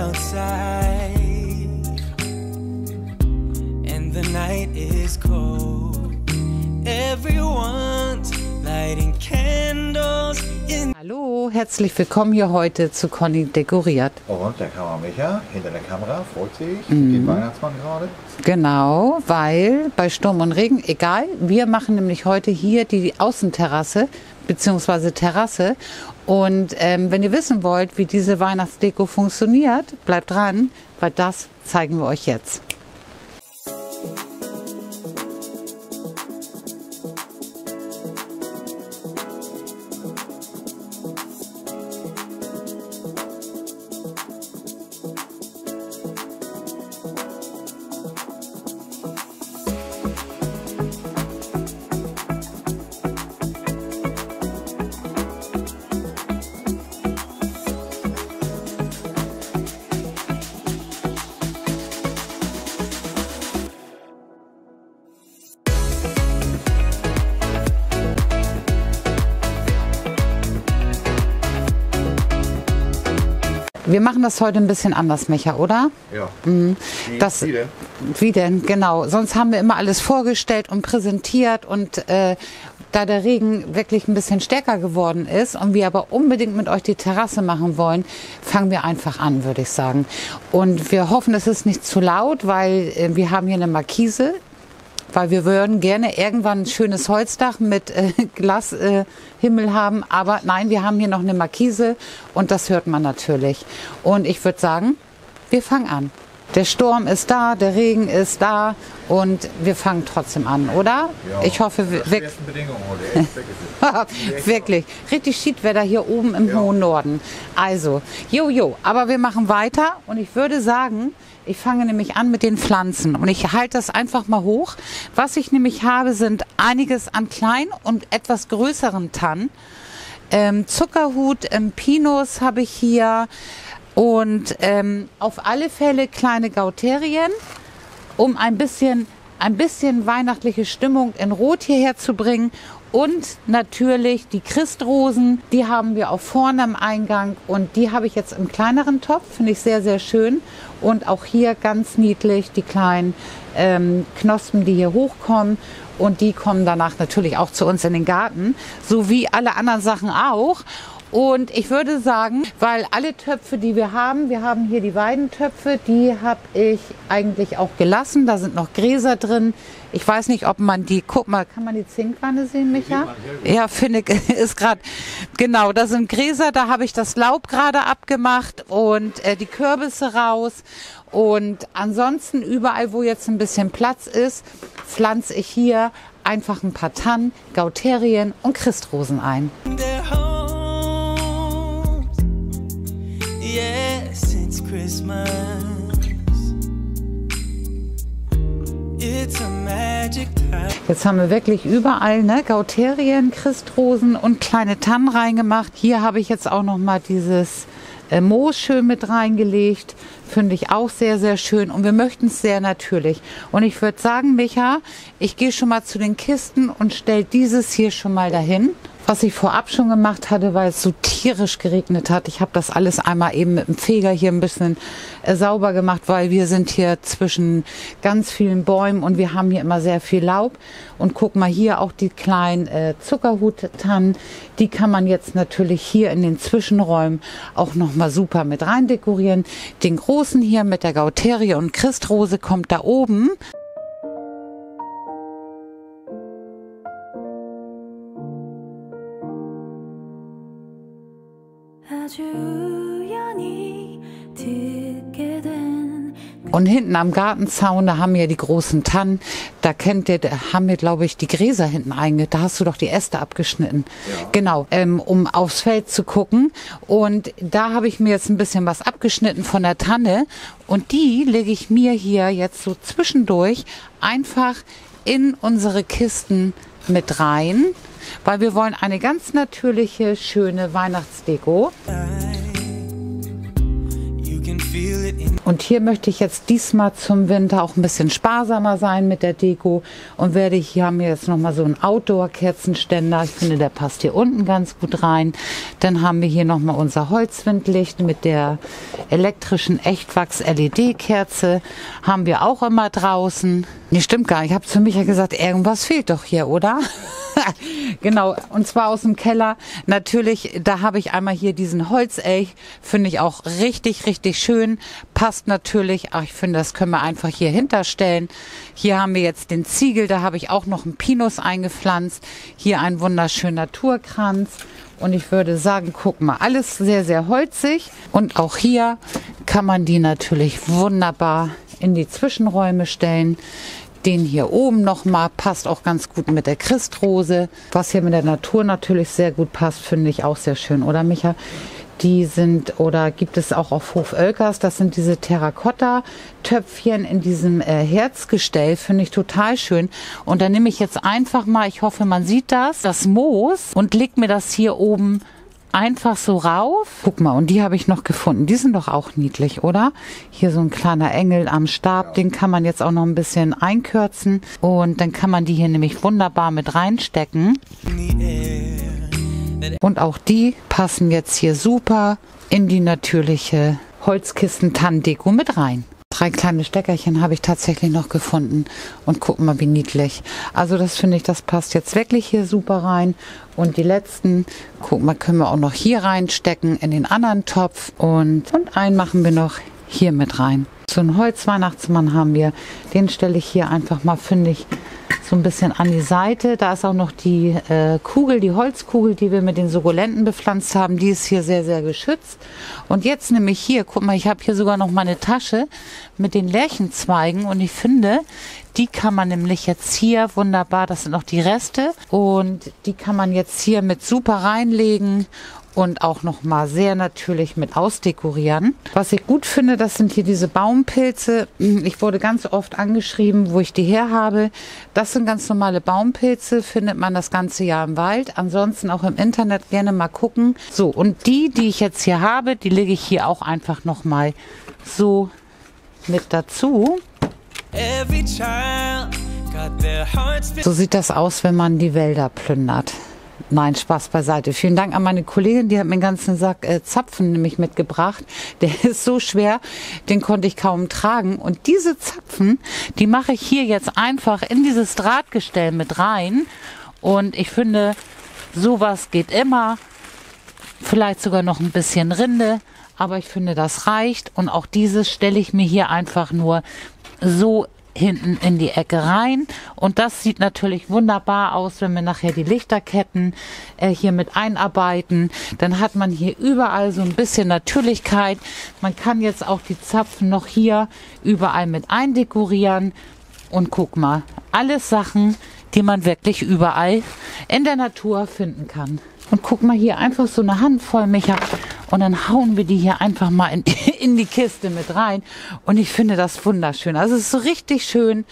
outside and the night is cold. Everyone's lighting candles in. Hallo, herzlich willkommen hier heute zu Conny dekoriert. Und der Kamera Micha hinter der Kamera freut sich, den Weihnachtsmann gerade. Genau, weil bei Sturm und Regen, egal, wir machen nämlich heute hier die Außenterrasse bzw. Terrasse. Und wenn ihr wissen wollt, wie diese Weihnachtsdeko funktioniert, bleibt dran, weil das zeigen wir euch jetzt. Wir machen das heute ein bisschen anders, Micha, oder? Ja. Wie denn? Genau. Sonst haben wir immer alles vorgestellt und präsentiert und da der Regen wirklich ein bisschen stärker geworden ist und wir aber unbedingt mit euch die Terrasse machen wollen, fangen wir einfach an, würde ich sagen. Und wir hoffen, es ist nicht zu laut, weil wir haben hier eine Markise. Weil wir würden gerne irgendwann ein schönes Holzdach mit Glashimmel haben. Aber nein, wir haben hier noch eine Markise und das hört man natürlich. Und ich würde sagen, wir fangen an. Der Sturm ist da, der Regen ist da und wir fangen trotzdem an, oder? Ja, ich hoffe, wirklich. Richtig Schiedwetter hier oben im hohen Norden. Also, aber wir machen weiter und ich würde sagen, ich fange nämlich an mit den Pflanzen und ich halte das einfach mal hoch. Was ich nämlich habe, sind einiges an kleinen und etwas größeren Tannen. Zuckerhut, Pinus habe ich hier und auf alle Fälle kleine Gauterien, um ein bisschen weihnachtliche Stimmung in Rot hierher zu bringen. Und natürlich die Christrosen, die haben wir auch vorne am Eingang und die habe ich jetzt im kleineren Topf, finde ich sehr, sehr schön. Und auch hier ganz niedlich die kleinen Knospen, die hier hochkommen und die kommen danach natürlich auch zu uns in den Garten, so wie alle anderen Sachen auch. Und ich würde sagen, weil alle Töpfe, die wir haben hier die Weidentöpfe, die habe ich eigentlich auch gelassen. Da sind noch Gräser drin. Ich weiß nicht, ob man die, guck mal, kann man die Zinkwanne sehen, Micha? Ja, finde ich, ist gerade, genau, da sind Gräser, da habe ich das Laub gerade abgemacht und die Kürbisse raus. Und ansonsten überall, wo jetzt ein bisschen Platz ist, pflanze ich hier einfach ein paar Tannen, Gauterien und Christrosen ein. Yes, it's Christmas. It's a magic time. Jetzt haben wir wirklich überall Gauterien, Christrosen und kleine Tannen reingemacht. Hier habe ich jetzt auch noch mal dieses Moos schön mit reingelegt. Finde ich auch sehr, sehr schön. Und wir möchten es sehr natürlich. Und ich würde sagen, Micha, ich gehe schon mal zu den Kisten und stelle dieses hier schon mal dahin. Was ich vorab schon gemacht hatte, weil es so tierisch geregnet hat. Ich habe das alles einmal eben mit dem Feger hier ein bisschen sauber gemacht, weil wir sind hier zwischen ganz vielen Bäumen und wir haben hier immer sehr viel Laub. Und guck mal hier auch die kleinen Zuckerhuttannen. Die kann man jetzt natürlich hier in den Zwischenräumen auch nochmal super mit rein dekorieren. Den großen hier mit der Gauterie und Christrose kommt da oben. Und hinten am Gartenzaun, da haben wir die großen Tannen. Da haben wir, glaube ich, die Gräser hinten eingeschnitten. Da hast du doch die Äste abgeschnitten. Ja. Genau, um aufs Feld zu gucken. Und da habe ich mir jetzt ein bisschen was abgeschnitten von der Tanne. Und die lege ich mir hier jetzt so zwischendurch einfach in unsere Kisten mit rein. Weil wir wollen eine ganz natürliche, schöne Weihnachtsdeko. You can feel it in Und hier möchte ich jetzt diesmal zum Winter auch ein bisschen sparsamer sein mit der Deko und hier haben wir jetzt nochmal so einen Outdoor-Kerzenständer. Ich finde, der passt hier unten ganz gut rein. Dann haben wir hier nochmal unser Holzwindlicht mit der elektrischen Echtwachs-LED-Kerze. Haben wir auch immer draußen. Nee, stimmt gar nicht. Ich habe zu Micha gesagt, irgendwas fehlt doch hier, oder? Genau, und zwar aus dem Keller. Natürlich, da habe ich einmal hier diesen Holzelch. Finde ich auch richtig, richtig schön. Passt natürlich. Ach, ich finde, das können wir einfach hier hinterstellen. Hier haben wir jetzt den Ziegel. Da habe ich auch noch einen Pinus eingepflanzt. Hier ein wunderschöner Naturkranz. Und ich würde sagen, guck mal, alles sehr, sehr holzig. Und auch hier kann man die natürlich wunderbar in die Zwischenräume stellen. Den hier oben nochmal passt auch ganz gut mit der Christrose. Was hier mit der Natur natürlich sehr gut passt, finde ich auch sehr schön, oder Micha? Die sind, oder gibt es auch auf Hof Oelkers, das sind diese Terrakotta-Töpfchen in diesem Herzgestell, finde ich total schön. Und dann nehme ich jetzt einfach mal, ich hoffe, man sieht das Moos und leg mir das hier oben einfach so rauf. Guck mal, und die habe ich noch gefunden. Die sind doch auch niedlich, oder? Hier so ein kleiner Engel am Stab. Den kann man jetzt auch noch ein bisschen einkürzen. Und dann kann man die hier nämlich wunderbar mit reinstecken. the air. Und auch die passen jetzt hier super in die natürliche Holzkisten-Tannendeko mit rein. 3 kleine Steckerchen habe ich tatsächlich noch gefunden. Und guck mal, wie niedlich. Also das finde ich, das passt jetzt wirklich hier super rein. Und die letzten, guck mal, können wir auch noch hier reinstecken in den anderen Topf. Und einen machen wir noch hier mit rein. So einen Holzweihnachtsmann haben wir. Den stelle ich hier einfach mal, finde ich, so ein bisschen an die Seite. Da ist auch noch die Kugel, die Holzkugel, die wir mit den Sukkulenten bepflanzt haben. Die ist hier sehr, sehr geschützt. Und jetzt nehme ich hier, guck mal, ich habe hier sogar noch meine Tasche mit den Lärchenzweigen. Und ich finde, die kann man nämlich jetzt hier wunderbar, das sind noch die Reste. Und die kann man jetzt hier mit super reinlegen. Und auch nochmal sehr natürlich mit ausdekorieren. Was ich gut finde, das sind hier diese Baumpilze. Ich wurde ganz oft angeschrieben, wo ich die her habe. Das sind ganz normale Baumpilze, findet man das ganze Jahr im Wald. Ansonsten auch im Internet gerne mal gucken. So, und die ich jetzt hier habe, die lege ich hier auch einfach nochmal so mit dazu. Every child got their hearts So sieht das aus, wenn man die Wälder plündert. Nein, Spaß beiseite. Vielen Dank an meine Kollegin, die hat mir den ganzen Sack Zapfen nämlich mitgebracht. Der ist so schwer, den konnte ich kaum tragen. Und diese Zapfen, die mache ich hier jetzt einfach in dieses Drahtgestell mit rein. Und ich finde, sowas geht immer. Vielleicht sogar noch ein bisschen Rinde. Aber ich finde, das reicht. Und auch dieses stelle ich mir hier einfach nur so hinten in die Ecke rein. Und das sieht natürlich wunderbar aus, wenn wir nachher die Lichterketten hier mit einarbeiten. Dann hat man hier überall so ein bisschen Natürlichkeit. Man kann jetzt auch die Zapfen noch hier überall mit eindekorieren. Und guck mal, alles Sachen, die man wirklich überall in der Natur finden kann. Und guck mal hier, einfach so eine Handvoll, Micha. Und dann hauen wir die hier einfach mal in die Kiste mit rein. Und ich finde das wunderschön. Also es ist so richtig schön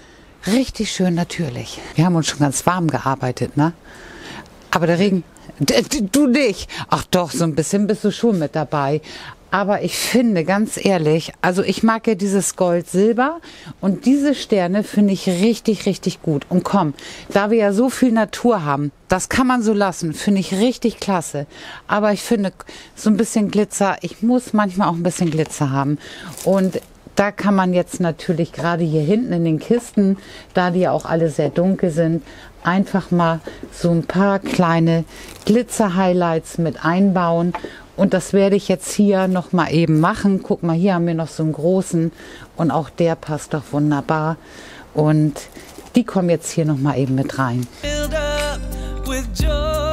natürlich. Wir haben uns schon ganz warm gearbeitet, ne? Aber der Regen, du nicht. Ach doch, so ein bisschen bist du schon mit dabei. Aber ich finde, ganz ehrlich, also ich mag ja dieses Gold-Silber und diese Sterne finde ich richtig, richtig gut. Und komm, da wir ja so viel Natur haben, das kann man so lassen, finde ich richtig klasse. Aber ich finde, so ein bisschen Glitzer, ich muss manchmal auch ein bisschen Glitzer haben. Und da kann man jetzt natürlich gerade hier hinten in den Kisten, da die ja auch alle sehr dunkel sind, einfach mal so ein paar kleine Glitzer-Highlights mit einbauen. Und das werde ich jetzt hier noch mal eben machen. Guck mal, hier haben wir noch so einen großen und auch der passt doch wunderbar. Und die kommen jetzt hier noch mal eben mit rein. filled up with joy.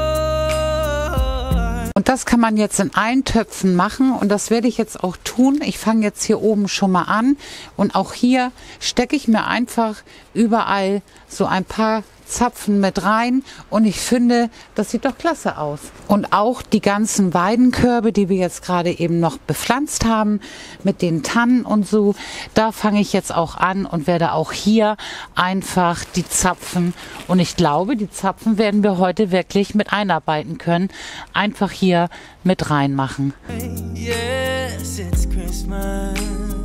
Und das kann man jetzt in allen Töpfen machen und das werde ich jetzt auch tun. Ich fange jetzt hier oben schon mal an und auch hier stecke ich mir einfach überall so ein paar Zapfen mit rein und ich finde, das sieht doch klasse aus. Und auch die ganzen Weidenkörbe, die wir jetzt gerade eben noch bepflanzt haben, mit den Tannen und so, da fange ich jetzt auch an und werde auch hier einfach die Zapfen, und ich glaube, die Zapfen werden wir heute wirklich mit einarbeiten können, einfach hier mit reinmachen. Yes, it's Christmas. Christmas.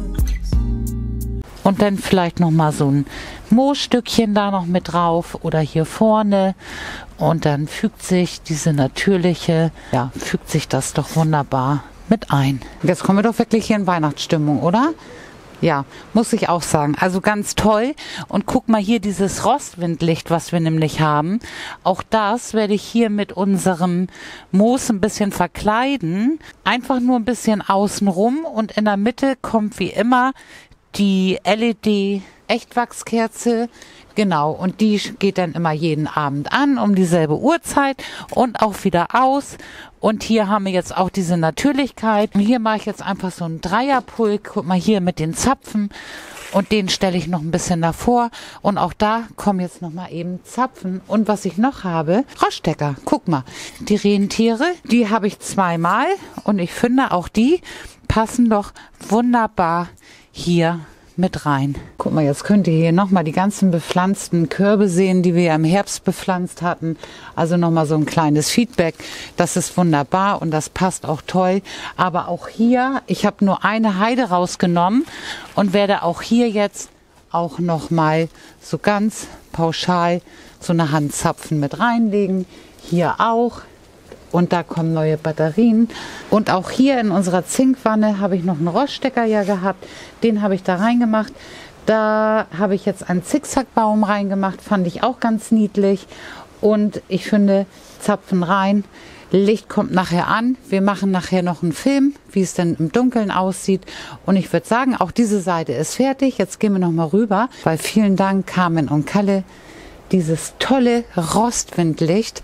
Und dann vielleicht noch mal so ein Moosstückchen da noch mit drauf oder hier vorne. Und dann fügt sich diese natürliche, ja, fügt sich das doch wunderbar mit ein. Jetzt kommen wir doch wirklich hier in Weihnachtsstimmung, oder? Ja, muss ich auch sagen. Also ganz toll. Und guck mal hier dieses Rostwindlicht, was wir nämlich haben. Auch das werde ich hier mit unserem Moos ein bisschen verkleiden. Einfach nur ein bisschen außenrum und in der Mitte kommt wie immer die LED-Echtwachskerze. Genau, und die geht dann immer jeden Abend an um dieselbe Uhrzeit und auch wieder aus. Und hier haben wir jetzt auch diese Natürlichkeit. Und hier mache ich jetzt einfach so einen Dreierpulk. Guck mal hier mit den Zapfen. Und den stelle ich noch ein bisschen davor. Und auch da kommen jetzt noch mal eben Zapfen. Und was ich noch habe, Roststecker. Guck mal, die Rentiere, die habe ich zweimal. Und ich finde, auch die passen doch wunderbar hier mit rein. Guck mal, jetzt könnt ihr hier nochmal die ganzen bepflanzten Körbe sehen, die wir ja im Herbst bepflanzt hatten. Also nochmal so ein kleines Feedback. Das ist wunderbar und das passt auch toll. Aber auch hier, ich habe nur eine Heide rausgenommen und werde auch hier jetzt auch nochmal so ganz pauschal so eine Handzapfen mit reinlegen. Hier auch. Und da kommen neue Batterien. Und auch hier in unserer Zinkwanne habe ich noch einen Roststecker ja gehabt. Den habe ich da reingemacht. Da habe ich jetzt einen Zickzackbaum reingemacht. Fand ich auch ganz niedlich. Und ich finde, Zapfen rein. Licht kommt nachher an. Wir machen nachher noch einen Film, wie es denn im Dunkeln aussieht. Und ich würde sagen, auch diese Seite ist fertig. Jetzt gehen wir noch mal rüber. Weil vielen Dank, Carmen und Kalle. Dieses tolle Rostwindlicht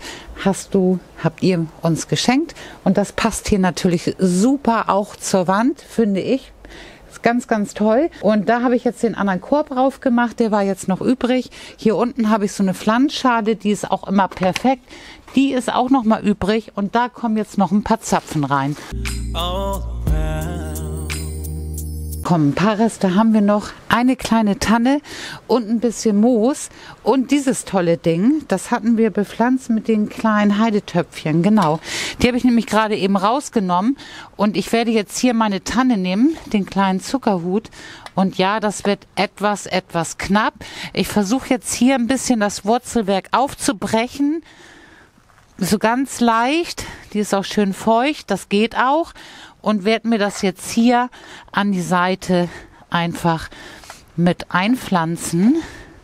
habt ihr uns geschenkt. Und das passt hier natürlich super auch zur Wand, finde ich. Ist ganz, ganz toll. Und da habe ich jetzt den anderen Korb drauf gemacht. Der war jetzt noch übrig. Hier unten habe ich so eine Pflanzschale. Die ist auch immer perfekt. Die ist auch noch mal übrig. Und da kommen jetzt noch ein paar Zapfen rein. All around. Komm, ein paar Reste haben wir noch. Eine kleine Tanne und ein bisschen Moos. Und dieses tolle Ding, das hatten wir bepflanzt mit den kleinen Heidetöpfchen. Genau. Die habe ich nämlich gerade eben rausgenommen. Und ich werde jetzt hier meine Tanne nehmen, den kleinen Zuckerhut. Und ja, das wird etwas knapp. Ich versuche jetzt hier ein bisschen das Wurzelwerk aufzubrechen. So ganz leicht. Die ist auch schön feucht. Das geht auch. Und werde mir das jetzt hier an die Seite einfach mit einpflanzen.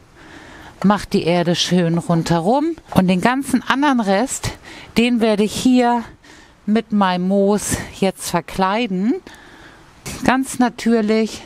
Macht die Erde schön rundherum. Und den ganzen anderen Rest, den werde ich hier mit meinem Moos jetzt verkleiden. Ganz natürlich.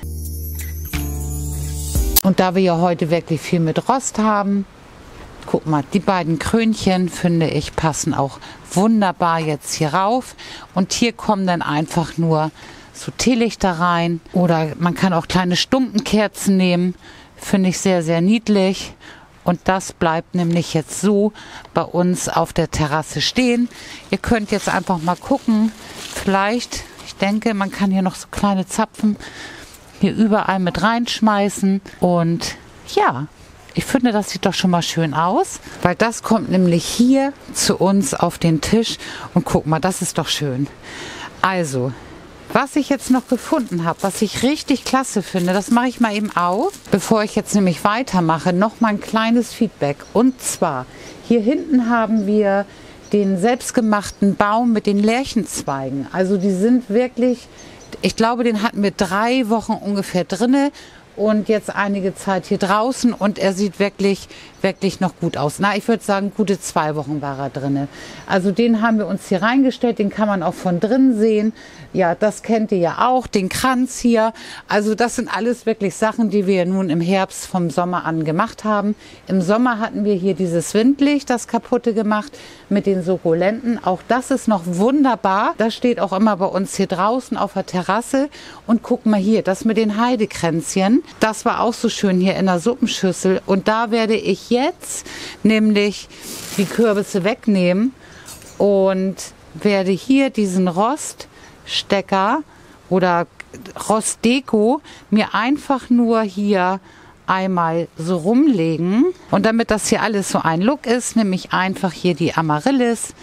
Und da wir ja heute wirklich viel mit Rost haben, guck mal, die beiden Krönchen, finde ich, passen auch wunderbar jetzt hier rauf. Und hier kommen dann einfach nur so Teelichter rein. Oder man kann auch kleine Stumpenkerzen nehmen. Finde ich sehr, sehr niedlich. Und das bleibt nämlich jetzt so bei uns auf der Terrasse stehen. Ihr könnt jetzt einfach mal gucken. Vielleicht, ich denke, man kann hier noch so kleine Zapfen hier überall mit reinschmeißen. Und ja, ich finde, das sieht doch schon mal schön aus, weil das kommt nämlich hier zu uns auf den Tisch. Und guck mal, das ist doch schön. Also, was ich jetzt noch gefunden habe, was ich richtig klasse finde, das mache ich mal eben auf. Bevor ich jetzt nämlich weitermache, noch mal ein kleines Feedback. Und zwar, hier hinten haben wir den selbstgemachten Baum mit den Lärchenzweigen. Also die sind wirklich, ich glaube, den hatten wir 3 Wochen ungefähr drinne. Und jetzt einige Zeit hier draußen und er sieht wirklich noch gut aus. Na, ich würde sagen, gute 2 Wochen war er drinne. Also den haben wir uns hier reingestellt, den kann man auch von drin sehen. Ja, das kennt ihr ja auch, den Kranz hier. Also das sind alles wirklich Sachen, die wir nun im Herbst vom Sommer an gemacht haben. Im Sommer hatten wir hier dieses Windlicht, das kaputte gemacht mit den Sukkulenten. Auch das ist noch wunderbar. Das steht auch immer bei uns hier draußen auf der Terrasse. Und guck mal hier, das mit den Heidekränzchen. Das war auch so schön hier in der Suppenschüssel. Und da werde ich jetzt nämlich die Kürbisse wegnehmen und werde hier diesen Roststecker oder Rostdeko mir einfach nur hier einmal so rumlegen. Und damit das hier alles so ein Look ist, nehme ich einfach hier die Amaryllis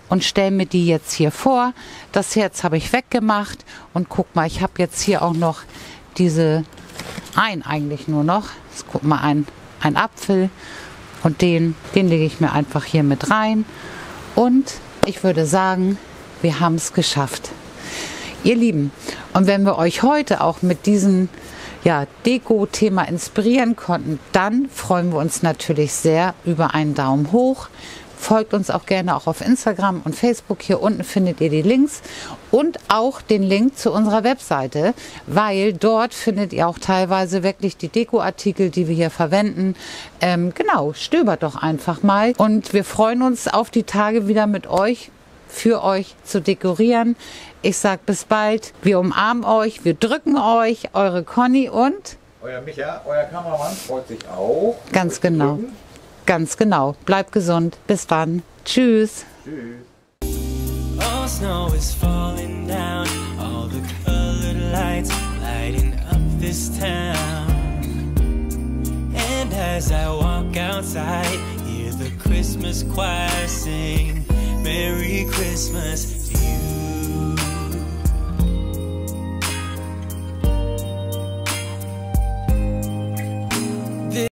und stelle mir die jetzt hier vor. Das Herz habe ich weggemacht und guck mal, ich habe jetzt hier auch noch eigentlich nur noch. Jetzt guck mal, ein Apfel und den lege ich mir einfach hier mit rein. Und ich würde sagen, wir haben es geschafft. Ihr Lieben, und wenn wir euch heute auch mit diesem Deko-Thema inspirieren konnten, dann freuen wir uns natürlich sehr über einen Daumen hoch. Folgt uns auch gerne auch auf Instagram und Facebook. Hier unten findet ihr die Links und auch den Link zu unserer Webseite, weil dort findet ihr auch teilweise wirklich die Dekoartikel, die wir hier verwenden. Genau, stöbert doch einfach mal und wir freuen uns auf die Tage wieder mit euch, für euch zu dekorieren. Ich sag bis bald. Wir umarmen euch, wir drücken euch, eure Conny und Euer Micha, euer Kameramann freut sich auch. ganz genau. Ganz genau. Bleibt gesund. Bis dann. Tschüss. Tschüss. Oh, snow is falling down. All the colored lights lighting up this town. And as I walk outside, hear the Christmas choir sing Merry Christmas to you.